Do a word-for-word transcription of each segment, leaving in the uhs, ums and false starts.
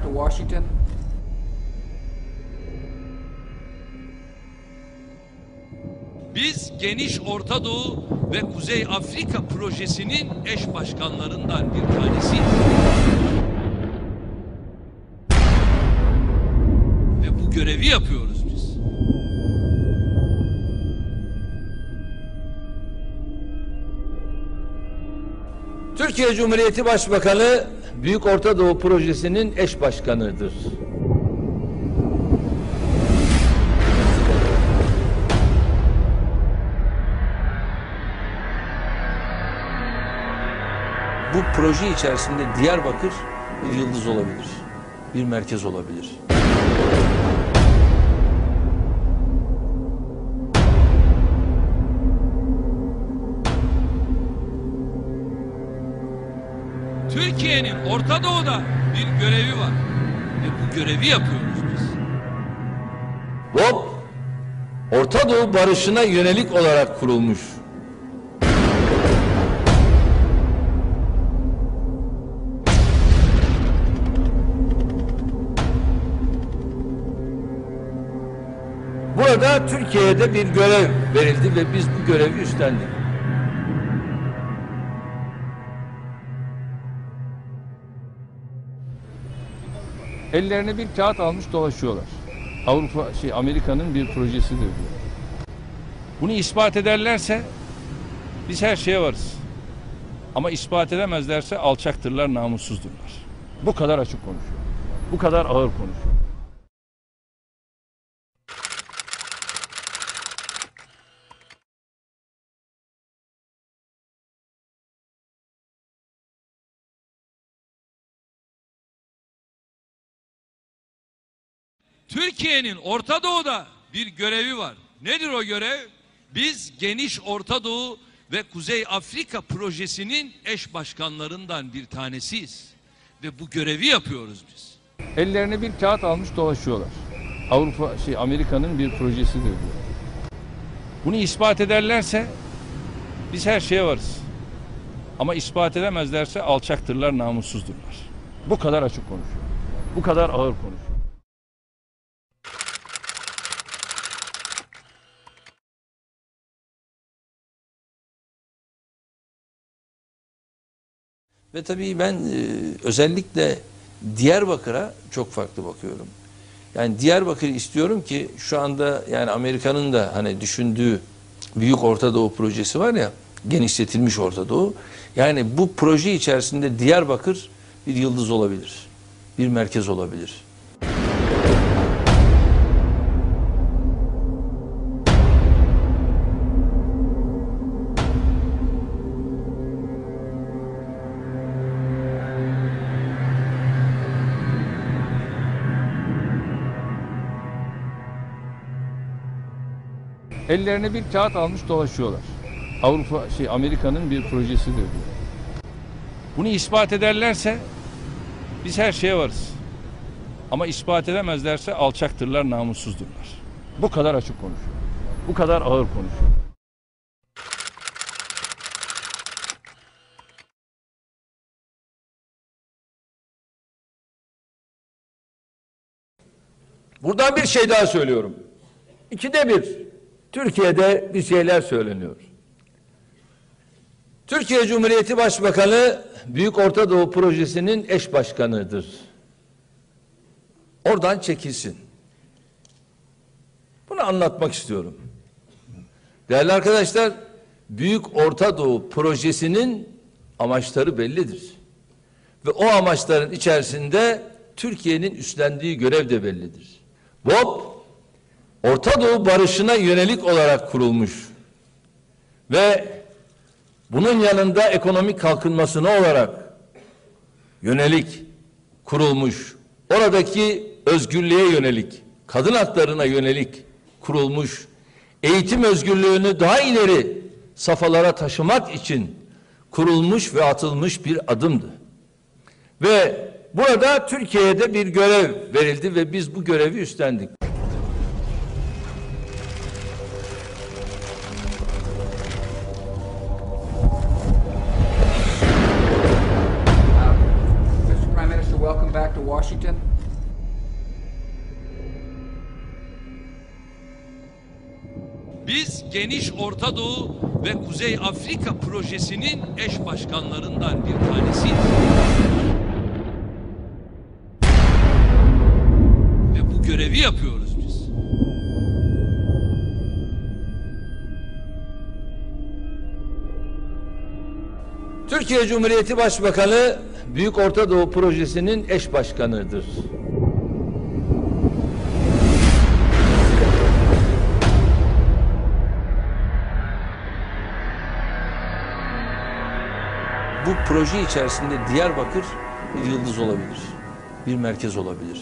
to Washington. Biz Geniş Orta Doğu ve Kuzey Afrika projesinin eş başkanlarından bir tanesiyiz. Ve bu görevi yapıyoruz biz. Türkiye Cumhuriyeti Başbakanı Büyük Orta Doğu Projesi'nin eş başkanıdır. Bu proje içerisinde Diyarbakır bir yıldız olabilir, bir merkez olabilir. Türkiye'nin Orta Doğu'da bir görevi var ve bu görevi yapıyoruz biz. B O P, Orta Doğu barışına yönelik olarak kurulmuş. Burada Türkiye'ye de bir görev verildi ve biz bu görevi üstlendik. Ellerine bir kağıt almış dolaşıyorlar. Avrupa, şey Amerika'nın bir projesidir diyor. Bunu ispat ederlerse biz her şeye varız. Ama ispat edemezlerse alçaktırlar, namussuzdurlar. Bu kadar açık konuşuyor. Bu kadar ağır konuşuyor. Türkiye'nin Orta Doğu'da bir görevi var. Nedir o görev? Biz Geniş Orta Doğu ve Kuzey Afrika projesinin eş başkanlarından bir tanesiyiz. Ve bu görevi yapıyoruz biz. Ellerine bir kağıt almış dolaşıyorlar. Avrupa, şey Amerika'nın bir projesidir diyor. Bunu ispat ederlerse biz her şeye varız. Ama ispat edemezlerse alçaktırlar, namussuzdurlar. Bu kadar açık konuşuyor. Bu kadar ağır konuşuyor. Ve tabii ben e, özellikle Diyarbakır'a çok farklı bakıyorum. Yani Diyarbakır'ı istiyorum ki şu anda yani Amerika'nın da hani düşündüğü Büyük Orta Doğu projesi var ya, genişletilmiş Orta Doğu. Yani bu proje içerisinde Diyarbakır bir yıldız olabilir, bir merkez olabilir. Ellerine bir kağıt almış dolaşıyorlar. Avrupa, şey Amerika'nın bir projesidir diyor. Bunu ispat ederlerse biz her şeye varız. Ama ispat edemezlerse alçaktırlar, namussuzdurlar. Bu kadar açık konuşuyor. Bu kadar ağır konuşuyor. Buradan bir şey daha söylüyorum. İkide bir Türkiye'de bir şeyler söyleniyor. Türkiye Cumhuriyeti Başbakanı Büyük Orta Doğu Projesi'nin eş başkanıdır. Oradan çekilsin. Bunu anlatmak istiyorum. Değerli arkadaşlar, Büyük Orta Doğu Projesi'nin amaçları bellidir. Ve o amaçların içerisinde Türkiye'nin üstlendiği görev de bellidir. B O P, Orta Doğu barışına yönelik olarak kurulmuş ve bunun yanında ekonomik kalkınmasına olarak yönelik kurulmuş, oradaki özgürlüğe yönelik, kadın haklarına yönelik kurulmuş, eğitim özgürlüğünü daha ileri safhalara taşımak için kurulmuş ve atılmış bir adımdı. Ve burada Türkiye'ye de bir görev verildi ve biz bu görevi üstlendik. Mister Prime Minister, welcome back to Washington. Biz geniş Orta Doğu ve Kuzey Afrika projesinin eş başkanlarından bir tanesiyiz. Ve bu görevi yapıyoruz biz. Türkiye Cumhuriyeti Başbakanı Büyük Orta Doğu Projesi'nin eş başkanıdır. Bu proje içerisinde Diyarbakır bir yıldız olabilir, bir merkez olabilir.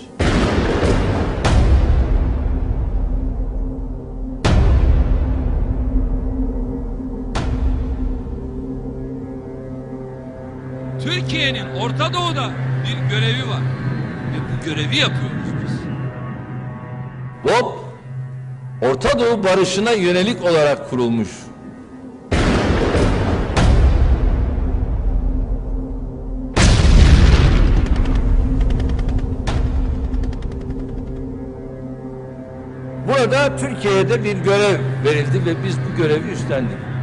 Türkiye'nin Orta Doğu'da bir görevi var ve bu görevi yapıyoruz biz. B O P, Orta Doğu barışına yönelik olarak kurulmuş. Burada Türkiye'de bir görev verildi ve biz bu görevi üstlendik.